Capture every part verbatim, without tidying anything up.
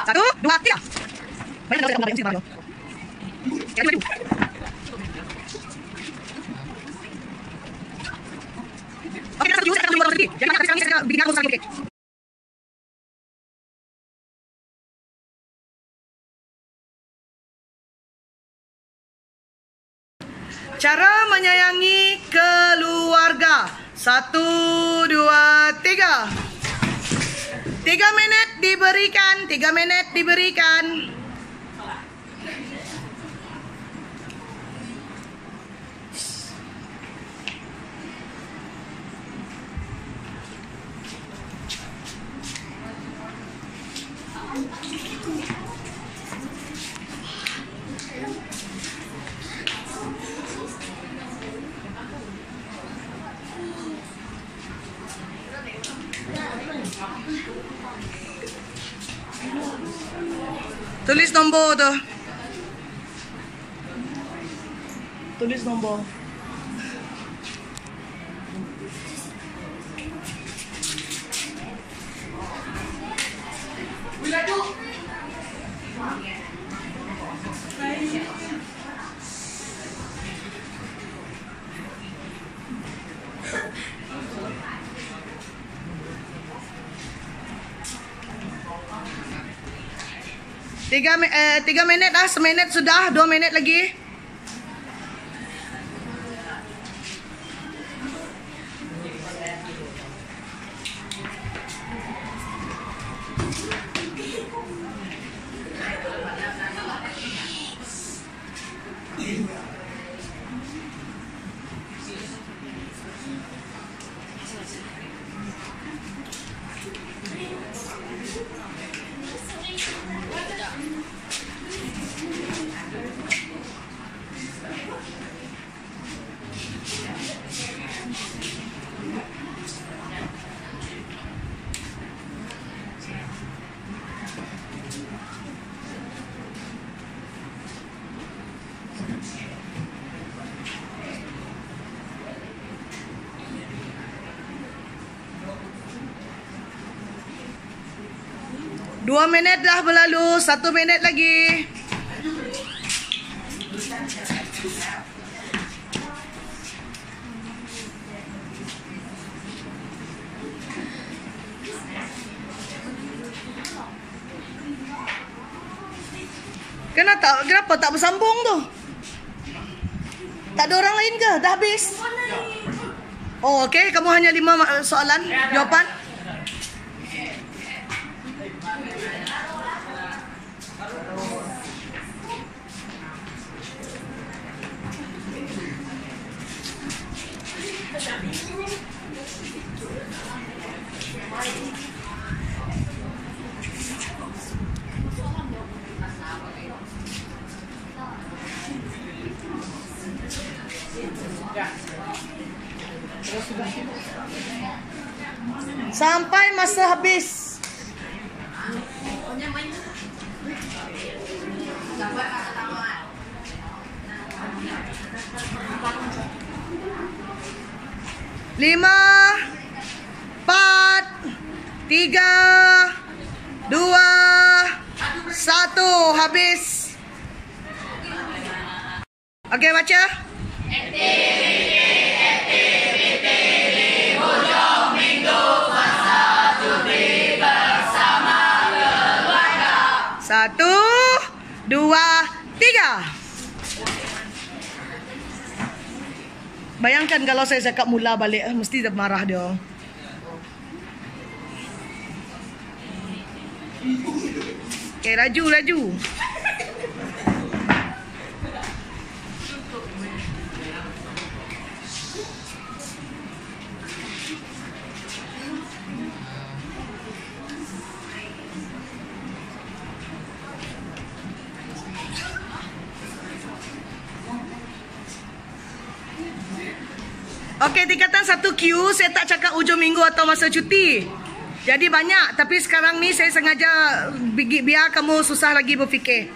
Satu, dua, tiga. Banyak dah saya mesti Okey, maju. Okey, satu saya akan buat sedikit. Jadi sekarang ni saya akan bikin aku sekali sikit. Cara menyayangi keluarga. Satu, dua, tiga. Tiga minit diberikan. Tiga minit diberikan. Tulis nombor tu. Tulis nombor. Tiga, eh, tiga minit dah, seminit sudah, dua minit lagi. Dua minit dah berlalu, satu minit lagi. Kenapa, kenapa tak bersambung tu? Tak ada orang lain ke? Dah habis? Oh, okey. Kamu hanya lima soalan jawapan. Sampai masa habis. Lima, empat, tiga, dua, satu, habis. Okey, baca. Satu, dua, tiga. Bayangkan kalau saya cakap mula balik, mesti dia marah dia. Okay, laju, laju. Okey, tingkatan satu Q, saya tak cakap ujung minggu atau masa cuti. Jadi banyak, tapi sekarang ni saya sengaja biar kamu susah lagi berfikir.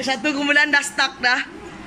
satu kumpulan dah stuck dah.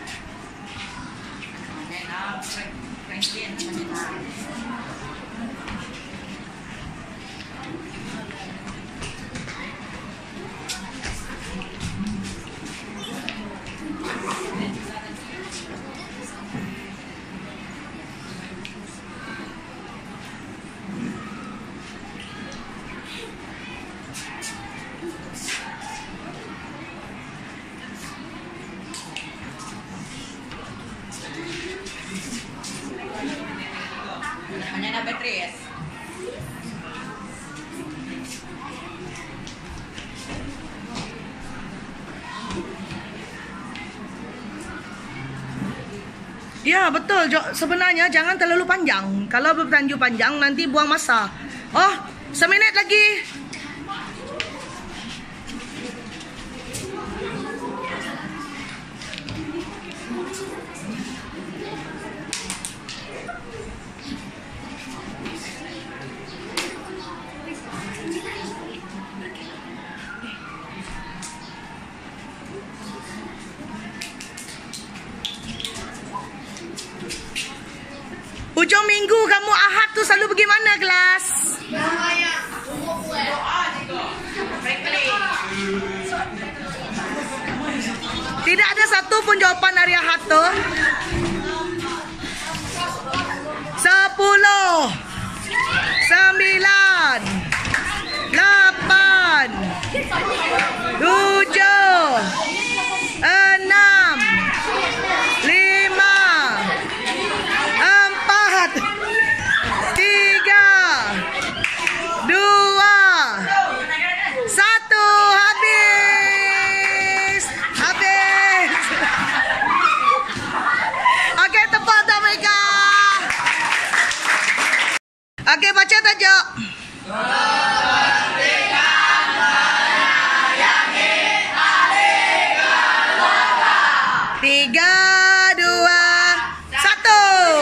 Ya betul, sebenarnya jangan terlalu panjang. Kalau bertanjung panjang nanti buang masa. Oh, seminit lagi. Hujung minggu kamu Ahad tu selalu pergi mana kelas? Tidak ada satu pun jawapan hari Ahad tu. Sepuluh, sembilan, lapan, tujuh, enam, lima, empat, tiga, dua, satu, habis, habis. Okey, tepat dah mereka. Okey, baca tajuk. Tiga, dua, satu.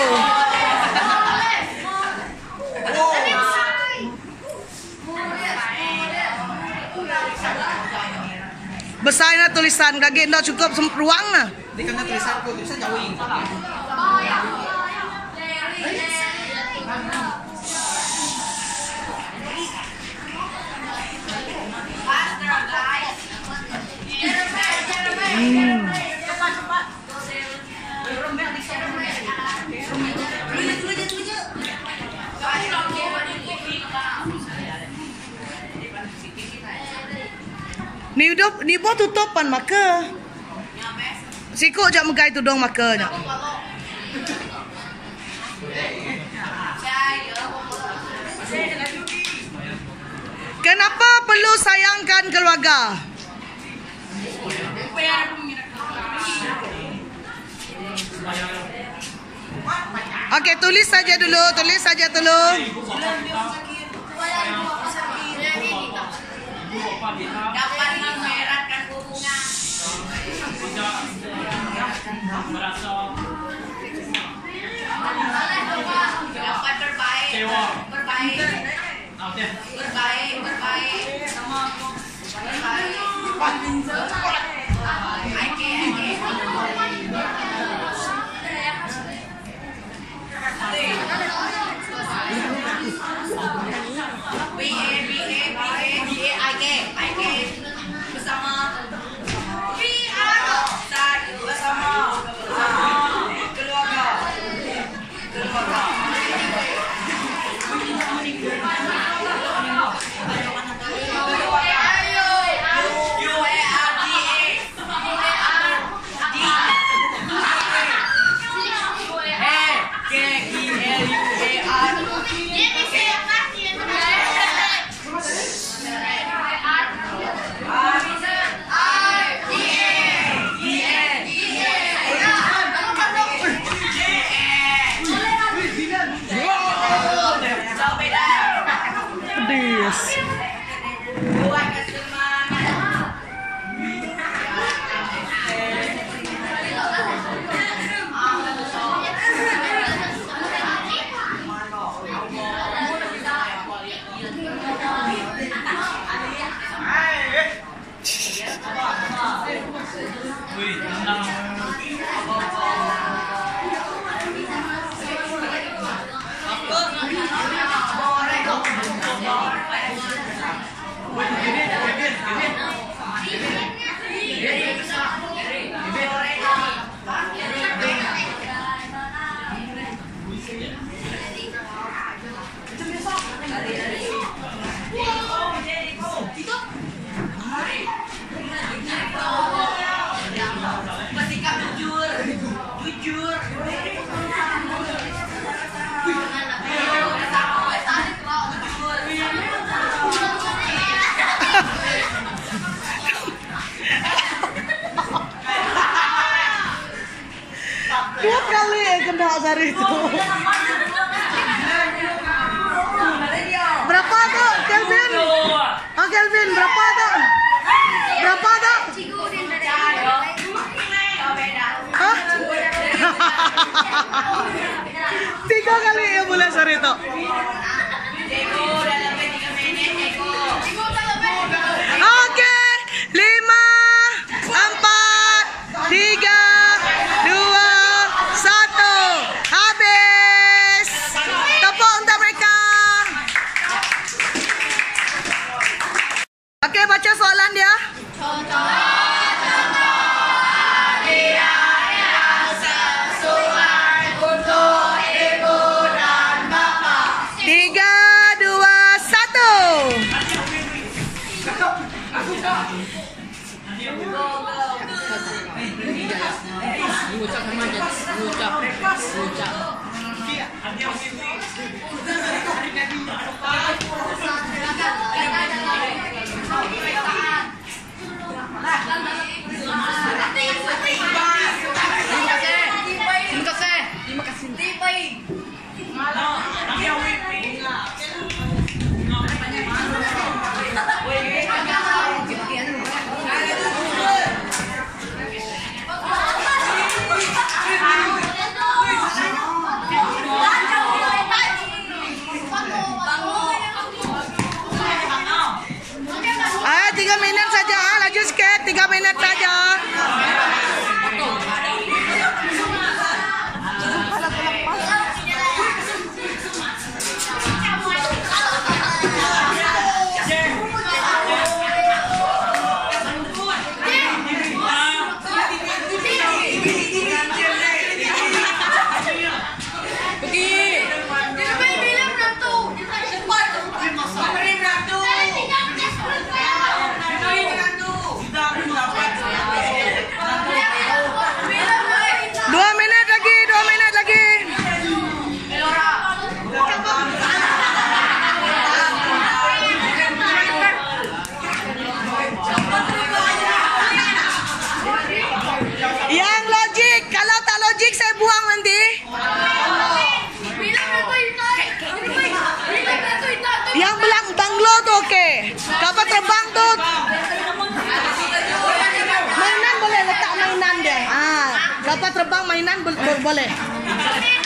Besarnya tulisan, kaget tak cukup ruang lah. Dia kena tulisan aku, tulisan jauh ini. Hmm. Ni hidup ni buat tutupan maka. Sikut jak megai tudung makanya. Kenapa perlu sayangkan keluarga? Okey, tulis saja dulu, tulis saja dulu. Dapat mengeratkan hubungan. Merasa dapat berbaik, berbaik, berbaik, berbaik, berbaik. Oke, bersama bersama keluarga keluarga U A R D A Bersikap jujur, jujur. Dua kali kena sari itu. Berapa tuh, Kelvin? Oh, Kelvin, berapa tuh? Berapa tuh? Hah? Tiga kali ya boleh sari itu. Oke, lima, empat, tiga, dua, satu, habis. Tepuk untuk mereka. Oke, baca soalan dia. Tiga, dua, satu. Ngucap sama aja, ngucap, ngucap. Terima kasih, terima kasih. Ah, tiga minit saja, laju sikit, tiga minit saja. Dua minit lagi, dua minit lagi. Yang logik, kalau tak logik saya buang nanti. Yang belang banglo tu okey. Kapal terbang tu. Mainan boleh letak mainan dia. Ah, kapal terbang mainan bo- bo- boleh.